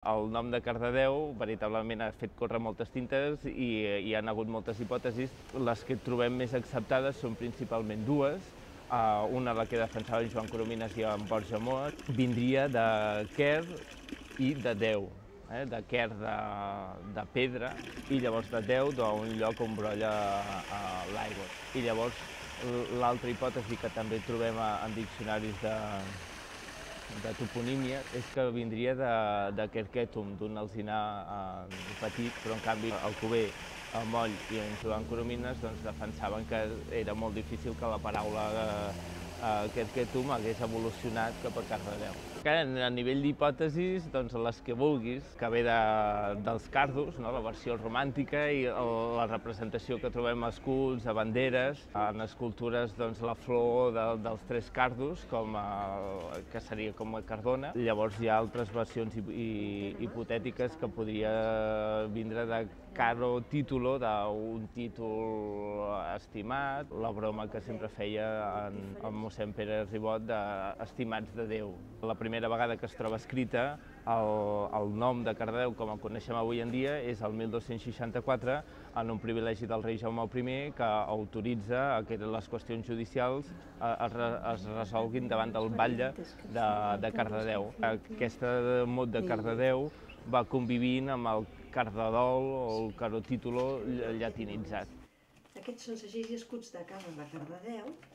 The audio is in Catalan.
El nom de Cardedeu veritablement ha fet córrer moltes tintes i hi ha hagut moltes hipòtesis. Les que trobem més acceptades són principalment dues. Una, la que defensava en Joan Coromines i en Borja Moa, vindria de Quer i de Deu, de Quer de pedra i llavors de Deu d'un lloc on brolla l'aigua. I llavors l'altra hipòtesi que també trobem en diccionaris de toponímia és que vindria de Querquetum, d'un alzinar petit, però en canvi Alcover, el Moll i en Joan Coromines defensaven que era molt difícil que la paraula Querquetum hagués evolucionat cap a Cardedeu. A nivell d'hipòtesis, les que vulguis, que ve dels cardos, la versió romàntica i la representació que trobem a escuts, a banderes, en escultures la flor dels tres cardos, que seria com a Cardona. Llavors hi ha altres versions hipotètiques que podria vindre de caro título, d'un títol estimat, la broma que sempre feia en mossèn Pere Ribot d'estimats de Déu. La primera vegada que es troba escrita el nom de Cardedeu, com el coneixem avui en dia, és el 1264, en un privilegi del rei Jaume I, que autoritza que les qüestions judicials es resolguin davant del batlle de Cardedeu. Aquest mot de Cardedeu va convivint amb el cardedol o el carotítulo llatinitzat. Aquests són segells i escuts de Cala de Cardedeu